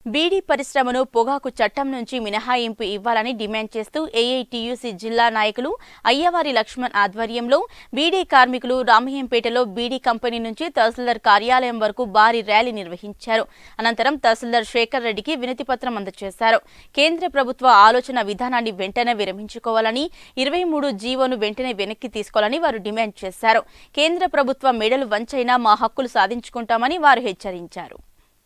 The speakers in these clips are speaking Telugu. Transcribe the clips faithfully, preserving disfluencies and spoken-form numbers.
బీడీ పరిశ్రమను పొగాకు చట్టం నుంచి మినహాయింపు ఇవ్వాలని డిమాండ్ చేస్తూ ఏఐటీయూసీ జిల్లా నాయకులు అయ్యవారి లక్ష్మణ్ ఆధ్వర్యంలో బీడీ కార్మికులు రామయ్యంపేటలో బీడీ కంపెనీ నుంచి తహసీల్దార్ కార్యాలయం వరకు భారీ ర్యాలీ నిర్వహించారు. అనంతరం తహసీల్దార్ శేఖర్ రెడ్డికి వినతిపత్రం అందజేశారు. కేంద్ర ప్రభుత్వ ఆలోచన విధానాన్ని వెంటనే విరమించుకోవాలని, ఇరవై మూడు జీవోను వెంటనే వెనక్కి తీసుకోవాలని వారు డిమాండ్ చేశారు. కేంద్ర ప్రభుత్వ మెడలు వంచైనా మా హక్కులు సాధించుకుంటామని వారు హెచ్చరించారు.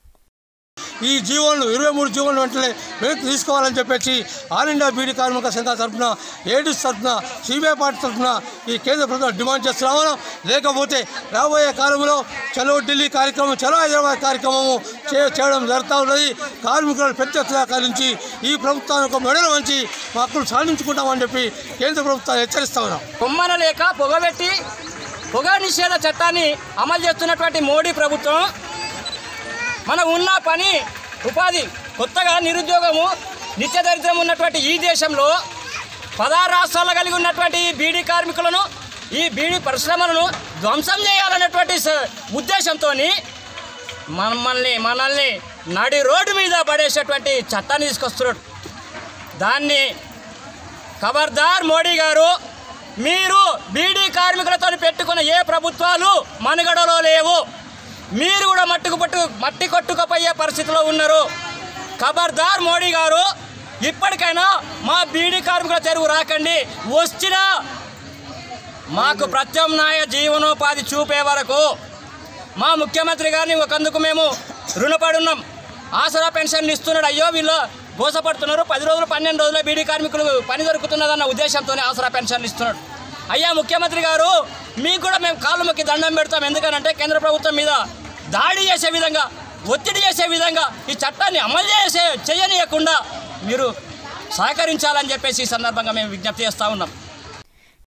ఈ జీవోలను ఇరవై మూడు జీవోలను వెంటనే వెనక్కి తీసుకోవాలని చెప్పేసి ఆల్ ఇండియా బీడీ కార్మిక సంఘాల తరఫున, ఏడిస్ తరఫున, సిబిఐ పార్టీ తరఫున ఈ కేంద్ర ప్రభుత్వం డిమాండ్ చేస్తున్నాము. లేకపోతే రాబోయే కాలంలో చలో ఢిల్లీ కార్యక్రమం, చలో హైదరాబాద్ కార్యక్రమము చేయడం జరుగుతూ ఉన్నది. కార్మికులను పెద్ద ఎత్తున నుంచి ఈ ప్రభుత్వానికి మెడలు వంచి మా హక్కులు సాధించుకుంటామని చెప్పి కేంద్ర ప్రభుత్వాన్ని హెచ్చరిస్తా ఉన్నాం. కొమ్మన లేక పొగబెట్టి పొగ నిషేధ చట్టాన్ని అమలు చేస్తున్నటువంటి మోడీ ప్రభుత్వం మన ఉన్న పని ఉపాధి కొత్తగా నిరుద్యోగము నిత్య దరిద్రం ఉన్నటువంటి ఈ దేశంలో పదహారు రాష్ట్రాల్లో కలిగి ఉన్నటువంటి ఈ బీడీ కార్మికులను, ఈ బీడీ పరిశ్రమలను ధ్వంసం చేయాలనేటువంటి ఉద్దేశంతో మమ్మల్ని మనల్ని నడి రోడ్డు మీద పడేసేటువంటి చట్టాన్ని తీసుకొస్తున్నాడు. దాన్ని ఖబర్దార్ మోడీ గారు, మీరు బీడీ కార్మికులతో పెట్టుకున్న ఏ ప్రభుత్వాలు మనుగడలో లేవు. మీరు కూడా మట్టుకు పట్టు మట్టి కొట్టుకుపోయే పరిస్థితిలో ఉన్నారు. ఖబర్దార్ మోడీ గారు, ఇప్పటికైనా మా బీడీ కార్మికుల తెరువు రాకండి. వచ్చినా మాకు ప్రత్యామ్నాయ జీవనోపాధి చూపే వరకు మా ముఖ్యమంత్రి గారిని ఒకందుకు మేము రుణపడి ఉన్నాం. ఆసరా పెన్షన్లు ఇస్తున్నాడు. అయ్యో వీళ్ళు మోసపడుతున్నారు, పది రోజులు పన్నెండు రోజుల బీడీ కార్మికులు పని దొరుకుతున్నదన్న ఉద్దేశంతోనే ఆసరా పెన్షన్లు ఇస్తున్నాడు. అయ్యా ముఖ్యమంత్రి గారు, మీకు కూడా మేము కాళ్ళు మొక్కి దండం పెడతాం. ఎందుకనంటే కేంద్ర ప్రభుత్వం మీద దాడి చేసే విధంగా, ఒత్తిడి చేసే విధంగా ఈ చట్టాన్ని అమలు చేసే చేయనీయకుండా మీరు సహకరించాలని చెప్పేసి ఈ సందర్భంగా మేము విజ్ఞప్తి చేస్తూ ఉన్నాం.